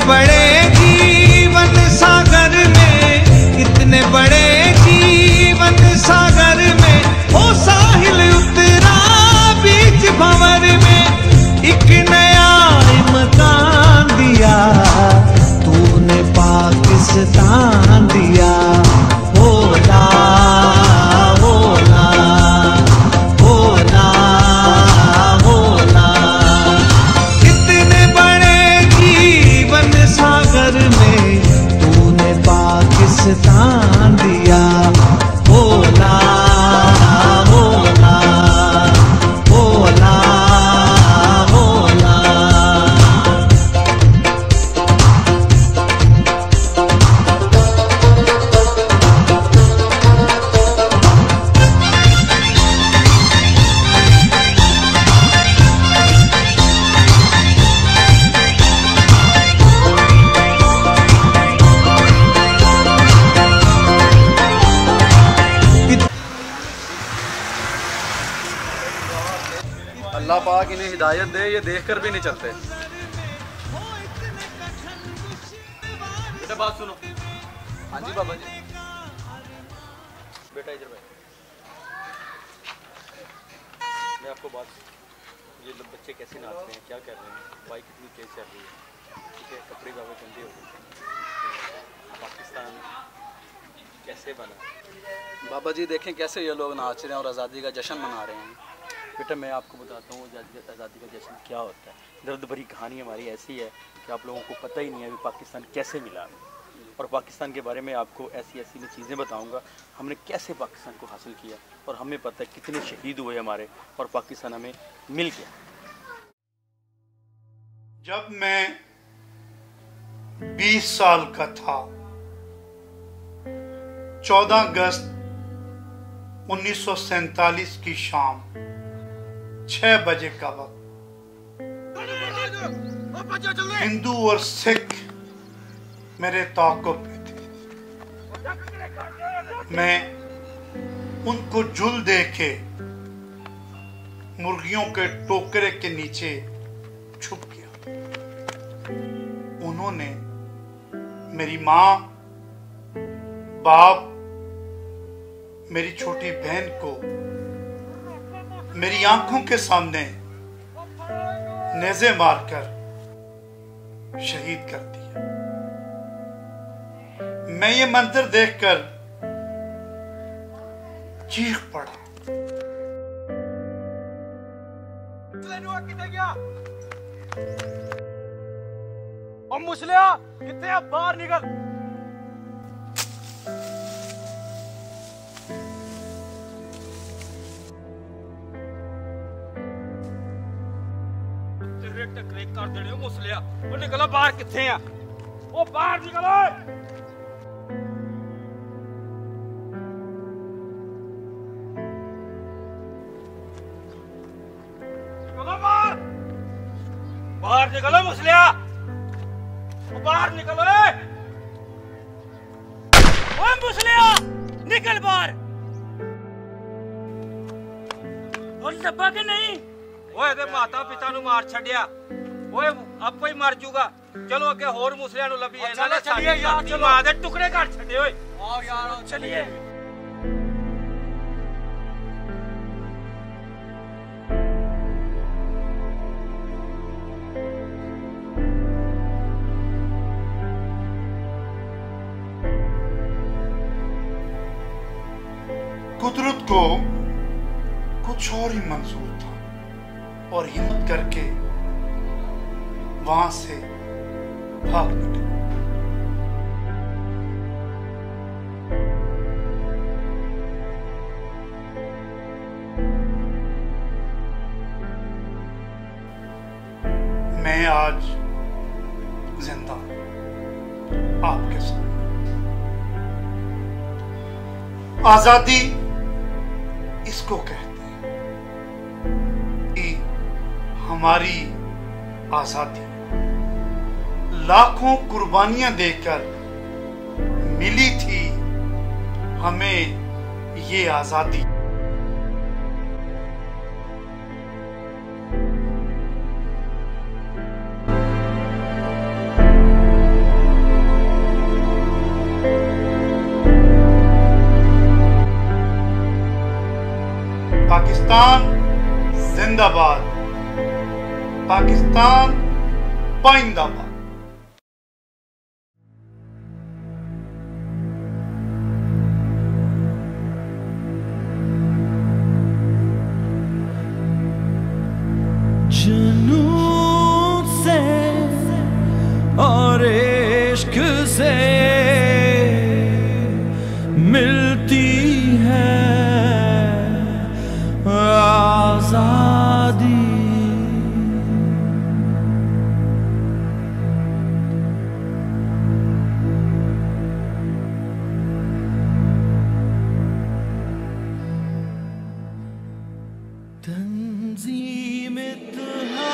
बड़े जीवन सागर में, इतने बड़े जीवन सागर में, हो साहिल उतरा बीच भंवर में, एक नया इम्कान दिया तूने पाकिस्तान दिया। होला होला होला होला, इतने बड़े जीवन सागर में तूने पाकिस्तान दिया। होला होला होला होला। अल्लाह पाक इन्हें हिदायत दे, ये देखकर भी नहीं चलते। बेटा बात सुनो। हाँ जी बाबा जी। बेटा इधर बैठ। मैं आपको बात, ये बच्चे कैसे नाचते हैं, क्या कर रहे हैं, बाइक कितनी तेज चल रही है, ठीक है, कपड़े बाबा गंदे हो गए, पाकिस्तान कैसे बना। बाबा जी देखें कैसे ये लोग नाच रहे हैं और आज़ादी का जश्न मना रहे हैं। बेटा मैं आपको बताता हूँ आज़ादी का जश्न क्या होता है। दर्द भरी कहानी हमारी ऐसी है कि आप लोगों को पता ही नहीं है अभी पाकिस्तान कैसे मिला, और पाकिस्तान के बारे में आपको ऐसी ऐसी मैं चीज़ें बताऊँगा हमने कैसे पाकिस्तान को हासिल किया, और हमें पता है कितने शहीद हुए हमारे, और पाकिस्तान हमें मिल गया। जब मैं 20 साल का था, 14 अगस्त 1947 की शाम 6 बजे का वक्त, हिंदू और सिख मेरे ताक़ुब पे थे। मैं उनको झुल दे के मुर्गियों के टोकरे के नीचे छुप गया। उन्होंने मेरी माँ, बाप, मेरी छोटी बहन को मेरी आंखों के सामने नेज़े मारकर शहीद कर दिया। मैं ये मंजर देखकर चीख पड़ा। और मुसलिया कितने बाहर निकल। कर देने मुसलिया, वो निकलो बाहर। कितने हैं वो, बाहर निकलो। निकलो बाहर, बाहर निकलो मुसलिया, वो बाहर निकलो। ओ मुसलिया निकल बाहर। और डब्बा के नहीं, वो माता पिता नु मार छड़िया, वो अब कोई मर जूगा। चलो अगे होर मुसलियां नु लभी है ना, चलिए यार, चलो आधे टुकड़े कर छड़े। ओए आओ यार चलिए। कुदरत को कुछ और ही मंजूर था, और हिम्मत करके वहां से भाग निकला। मैं आज जिंदा आपके साथ। आजादी इसको कहते हैं, ये हमारी आजादी लाखों कुर्बानियां देकर मिली थी हमें ये आजादी। पाकिस्तान जिंदाबाद, पाकिस्तान पाइंदाबाद। जुनून से और इश्क से मिलती है आजादी। तंजीम इत्तेहाद